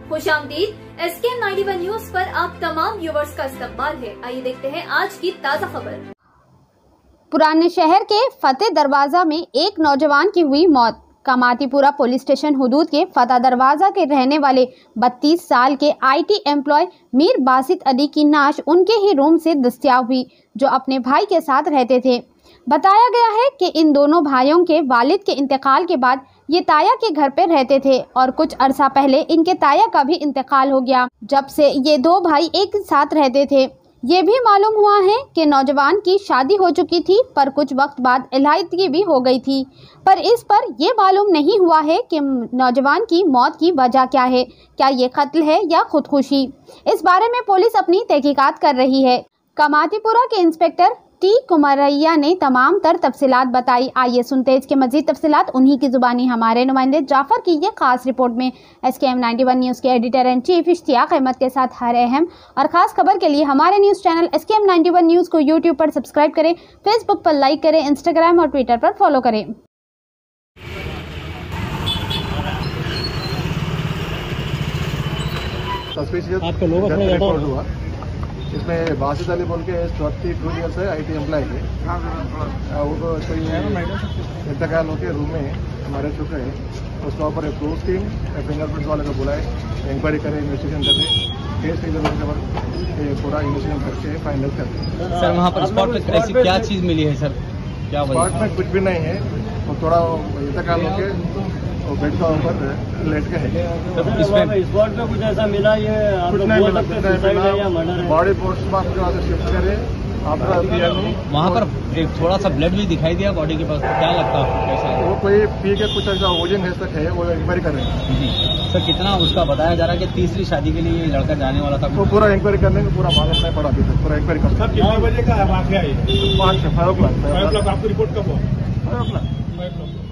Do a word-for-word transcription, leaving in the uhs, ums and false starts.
खुशामदीद S K M ninety one news पर आप तमाम व्यूवर्स का इस्तकबाल है। आइए देखते हैं आज की ताज़ा खबर। पुराने शहर के फतेह दरवाजा में एक नौजवान की हुई मौत। कामातीपुरा पुलिस स्टेशन हुदूद के फतेह दरवाजा के रहने वाले बत्तीस साल के आईटी एम्प्लॉय मीर बासित अली की नाश उनके ही रूम से दस्तयाब हुई, जो अपने भाई के साथ रहते थे। बताया गया है कि इन दोनों भाइयों के वालिद के इंतकाल के बाद ये ताया के घर पर रहते थे और कुछ अरसा पहले इनके ताया का भी इंतकाल हो गया। जब से ये दो भाई एक साथ रहते थे, ये भी मालूम हुआ है कि नौजवान की शादी हो चुकी थी, पर कुछ वक्त बाद इलाहिदगी भी हो गई थी। पर इस पर यह मालूम नहीं हुआ है कि नौजवान की मौत की वजह क्या है, क्या ये कत्ल है या खुदकुशी। इस बारे में पुलिस अपनी तहकीकात कर रही है। कामातीपुरा के इंस्पेक्टर टी कुमारैया ने तमाम तर तफसीलात बताई। आइए सुनते हैं इसके मजीद तफसीलात उन्हीं की जुबानी हमारे नुमाइंदे जाफर की ये खास रिपोर्ट में। S K M ninety one news के editor and chief Ishtiaq Ahmed के साथ हर अहम और ख़ास खबर के लिए हमारे news channel S K M ninety one news को यूट्यूब पर सब्सक्राइब करें, फेसबुक पर लाइक करें, इंस्टाग्राम और ट्विटर पर फॉलो करें। आपका लोग अपने रिपोर्ट हुआ, इसमें बासित अली बोल के चौथी टू ईयर्स है, आईटी एम्प्लॉय है। वो कोई इंतकाल होकर रूम में हमारे चुके हैं। उसके ऊपर एक क्लोज टीम फिंगरप्रिंट्स वाले को बुलाए, इंक्वायरी करें, इन्वेस्टिगेशन करें, केस के पूरा इन्वेस्टिगेशन करके फाइनल करते। सर वहाँ पर स्पॉट पे ऐसी क्या चीज़ मिली है सर? क्या स्पॉट में कुछ भी नहीं है, वो थोड़ा इंतकाल होकर वो बेड का ऊपर लेट के है। स्पॉट पे कुछ ऐसा मिला? ये कुछ नहीं मिला। बॉडी पोस्टमार्टम के बाद शिफ्ट करे आफ्टर। वहाँ पर एक थोड़ा सा ब्लड भी दिखाई दिया बॉडी के पास, क्या लगता है आपको कैसा है? वो कोई पी के कुछ ऐसा ओजन है तक है, वो इंक्वायरी कर रहे हैं। सर कितना उसका बताया जा रहा है कि तीसरी शादी के लिए लड़का जाने वाला था? वो पूरा इंक्वायरी करने में पूरा मालूम नहीं पड़ा अभी तक, पूरा इंक्वायरी कर। कितने बजे का वाकया है? पाँच फाइव ओ क्लॉक। आपकी रिपोर्ट कब हुआ? फाइव ओ क्लॉक।